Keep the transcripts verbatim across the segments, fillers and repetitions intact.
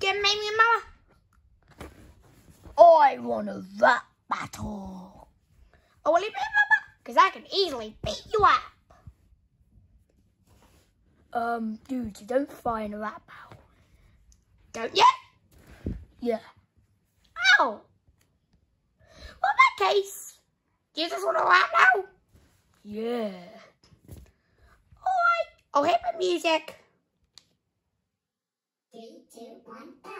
Get baby mama. I want a rap battle. Oh, will you be mama? Because I can easily beat you up. Um, dude, you don't find a rap battle. Don't you? Yeah. Oh. Well, in that case, do you just want to rap now? Yeah. Alright, I'll hit the music. Three, two, one, go.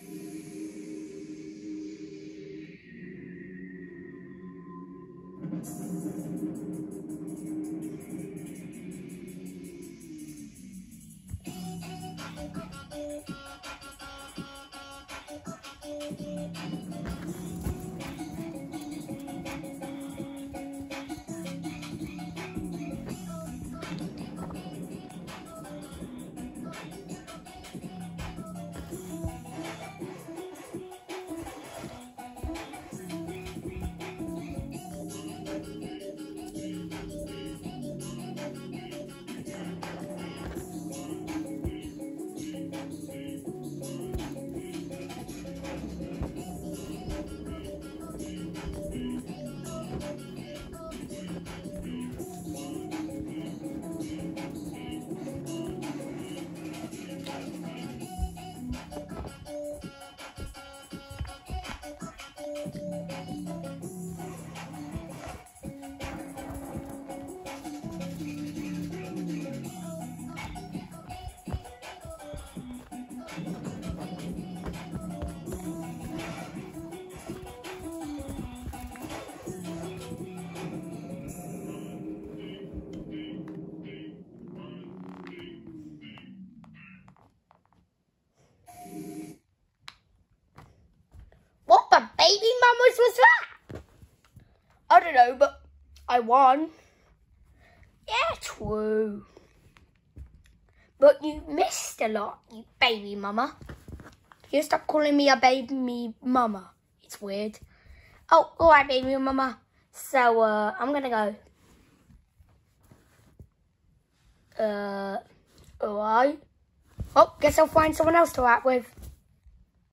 What the baby mamas was that? I don't know, but I won. Yeah, true. But you missed a lot, you baby mama. You stop calling me a baby mama. It's weird. Oh, alright, baby mama. So, uh, I'm gonna go. Uh, alright. Oh, guess I'll find someone else to act with.